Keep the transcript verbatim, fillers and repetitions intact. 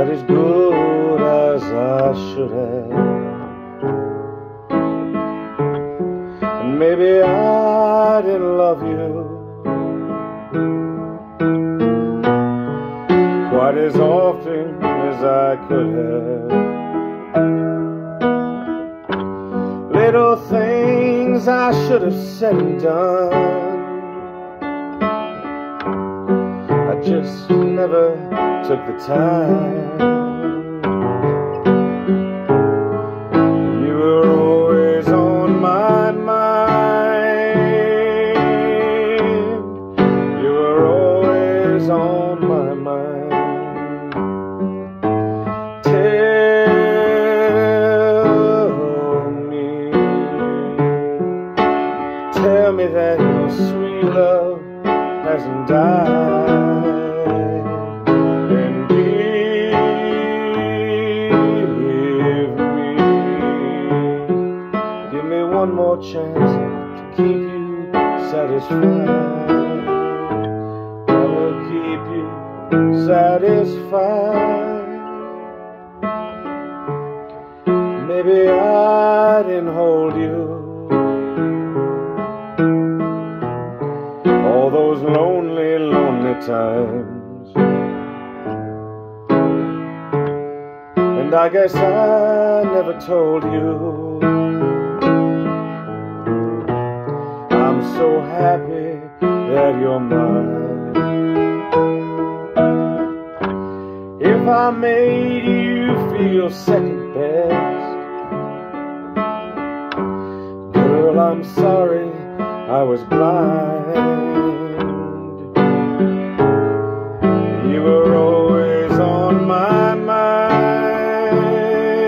quite as good as I should have. And maybe I didn't love you quite as often as I could have. Little things I should have said and done, I just never took the time. You were always on my mind. You were always on my mind. Tell me, tell me that your sweet love hasn't died. And give me one more chance to keep you satisfied. I will keep you satisfied. Maybe I didn't hold you all those lonely, lonely times, and I guess I never told you I'm so happy that you're mine. If I made you feel second best, girl, I'm sorry I was blind.